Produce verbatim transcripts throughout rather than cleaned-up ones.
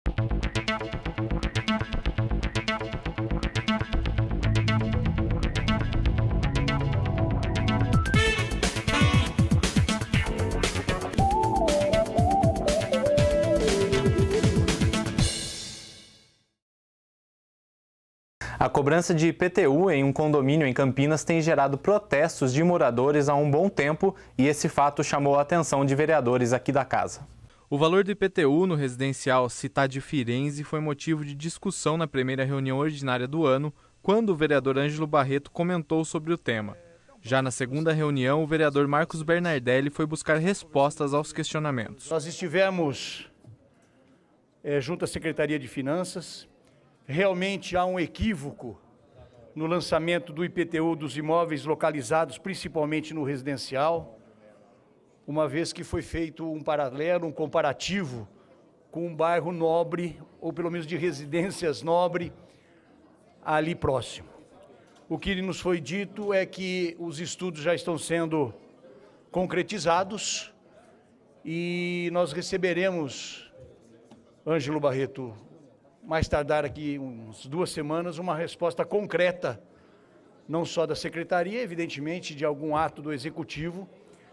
A cobrança de I P T U em um condomínio em Campinas tem gerado protestos de moradores há um bom tempo e esse fato chamou a atenção de vereadores aqui da casa. O valor do I P T U no residencial Cidade Firenze foi motivo de discussão na primeira reunião ordinária do ano, quando o vereador Ângelo Barreto comentou sobre o tema. Já na segunda reunião, o vereador Marcos Bernardelli foi buscar respostas aos questionamentos. Nós estivemos é, junto à Secretaria de Finanças. Realmente há um equívoco no lançamento do I P T U dos imóveis localizados principalmente no residencial, uma vez que foi feito um paralelo, um comparativo com um bairro nobre, ou pelo menos de residências nobre, ali próximo. O que nos foi dito é que os estudos já estão sendo concretizados e nós receberemos, Ângelo Barreto, mais tardar aqui umas duas semanas, uma resposta concreta, não só da Secretaria, evidentemente, de algum ato do Executivo,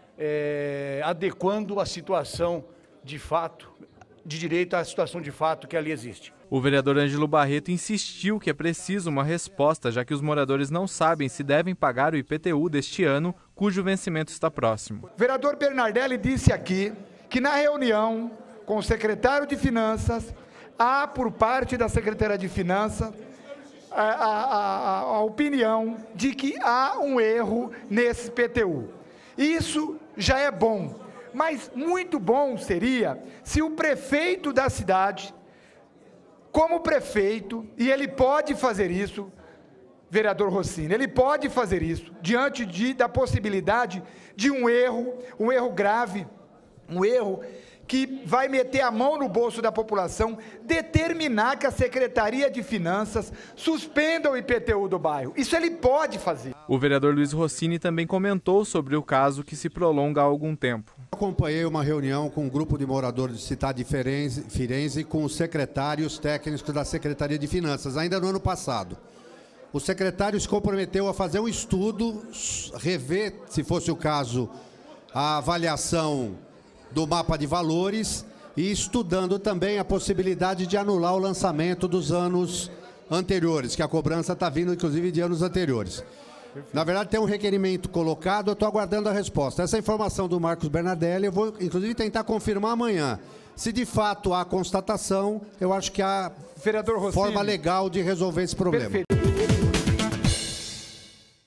é, adequando a situação de fato, de direito à situação de fato que ali existe. O vereador Ângelo Barreto insistiu que é preciso uma resposta, já que os moradores não sabem se devem pagar o I P T U deste ano, cujo vencimento está próximo. O vereador Bernardelli disse aqui que na reunião com o secretário de Finanças, há, por parte da Secretaria de Finanças, a, a, a, a opinião de que há um erro nesse I P T U. Isso já é bom, mas muito bom seria se o prefeito da cidade, como prefeito, e ele pode fazer isso, vereador Rossini, ele pode fazer isso, diante de, da possibilidade de um erro, um erro grave, um erro que vai meter a mão no bolso da população, determinar que a Secretaria de Finanças suspenda o I P T U do bairro. Isso ele pode fazer. O vereador Luiz Rossini também comentou sobre o caso que se prolonga há algum tempo. Acompanhei uma reunião com um grupo de moradores de Cidade Firenze, Firenze com os secretários técnicos da Secretaria de Finanças, ainda no ano passado. O secretário se comprometeu a fazer um estudo, rever, se fosse o caso, a avaliação do mapa de valores e estudando também a possibilidade de anular o lançamento dos anos anteriores, que a cobrança está vindo, inclusive, de anos anteriores. Na verdade, tem um requerimento colocado, eu estou aguardando a resposta. Essa informação do Marcos Bernardelli, eu vou, inclusive, tentar confirmar amanhã. Se, de fato, há constatação, eu acho que há Vereador Rossini, forma legal de resolver esse problema. Perfeito.